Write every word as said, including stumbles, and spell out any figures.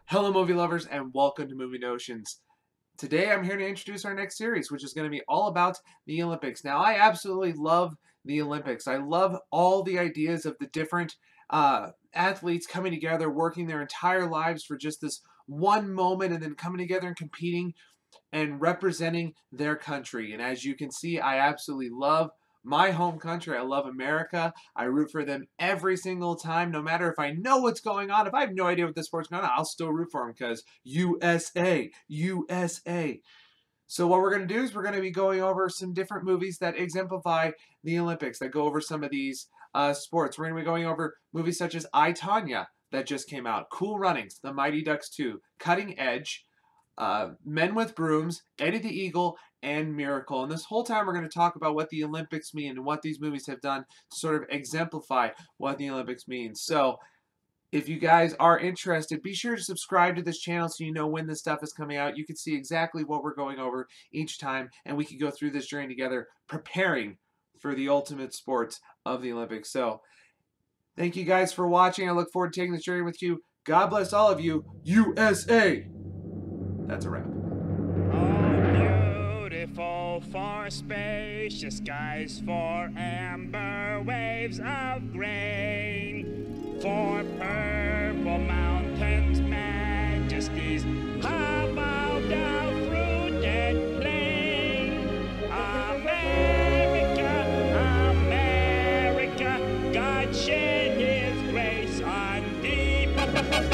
Hello, movie lovers, and welcome to Movie Notions. Today, I'm here to introduce our next series, which is going to be all about the Olympics. Now, I absolutely love the Olympics. I love all the ideas of the different uh, athletes coming together, working their entire lives for just this one moment, and then coming together and competing and representing their country. And as you can see, I absolutely love my home country. I love America. I root for them every single time, no matter if I know what's going on. If I have no idea what the sport's going on, I'll still root for them because U S A, U S A. So what we're going to do is we're going to be going over some different movies that exemplify the Olympics, that go over some of these uh, sports. We're going to be going over movies such as I, Tonya, that just came out, Cool Runnings, The Mighty Ducks two, Cutting Edge, uh, Men with Brooms, Eddie the Eagle, and Miracle. And this whole time we're going to talk about what the Olympics mean and what these movies have done to sort of exemplify what the Olympics means. So if you guys are interested, be sure to subscribe to this channel so you know when this stuff is coming out. You can see exactly what we're going over each time, and we can go through this journey together preparing for the ultimate sports of the Olympics. So thank you guys for watching. I look forward to taking this journey with you. God bless all of you. U S A! That's a wrap. Oh, beautiful for spacious skies, for amber waves of grain, for purple mountains, majesties, how about the fruited plain? America, America, God shed His grace on thee.